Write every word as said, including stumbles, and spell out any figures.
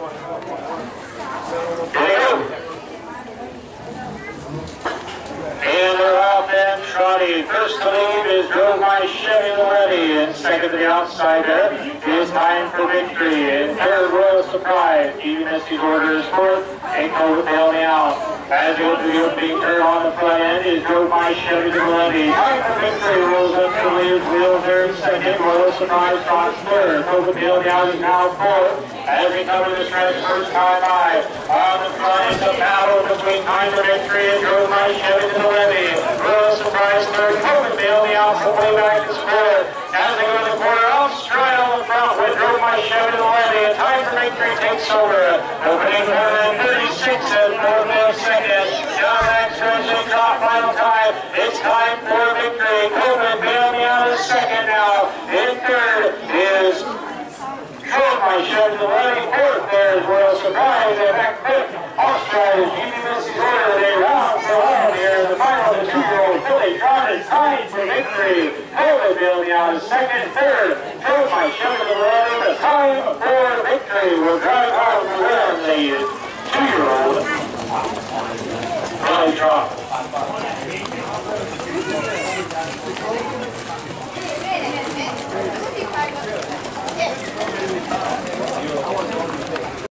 And they're off and trotting. First to lead is drove by Chevy Levy. And second to the outside there is Tyme for victory. And third, Royal Surprise. Even as his order is fourth. Ain't over tail now. As you go to the opening turn on the front end is drove by Chevy Levy. Tyme for victory rolls up to lead. Wheels there in second. Royal Surprise trots third. Over tail now is now fourth. As we come to the stretch first time by. On the front is a battle between Tyme for victory and drove by Chevy Levy. Royal Surprise third. Over tail now from way back is fourth. As they go to the corner, off stride on the front with drove by Chevy Levy. And Tyme for victory takes over. Opening corner in thirty-six and fourth and second. Down that stretch and Trot final time. It's Tyme for victory. Coleman bailing out of second now. In third is drove by Chevy Levy. Fourth there is Royal Surprise. And back fifth, off stride is G B Missy's order. They round for one here in the final. The two-year-old Billy Trot is tied for victory. Coleman bailing out of second. Third, drove by Chevy Levy. The Tyme for victory will drive home to win the two-year-old Billy Trot. Yes.